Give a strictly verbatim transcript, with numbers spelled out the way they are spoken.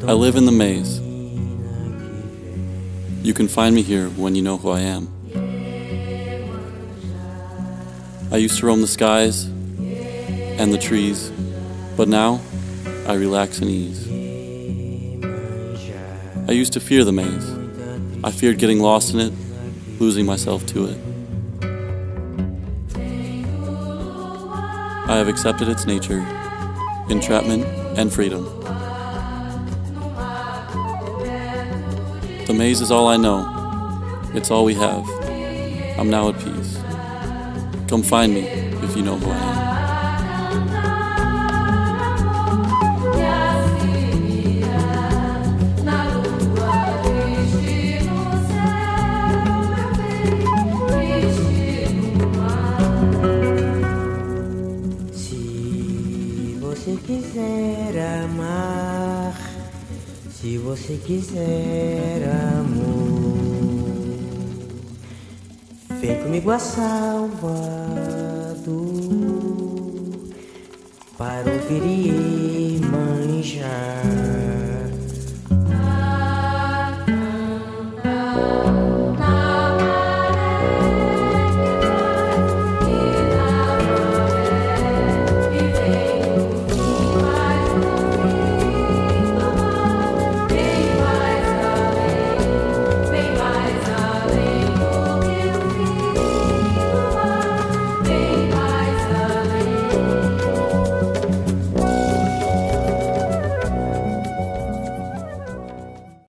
I live in the maze. You can find me here when you know who I am. I used to roam the skies and the trees, but now I relax and ease. I used to fear the maze. I feared getting lost in it, losing myself to it. I have accepted its nature, entrapment and freedom. The maze is all I know. It's all we have. I'm now at peace. Come find me if you know who I am. Se quiser amar, se você quiser amor, vem comigo a Salvador para ouvir e manjar.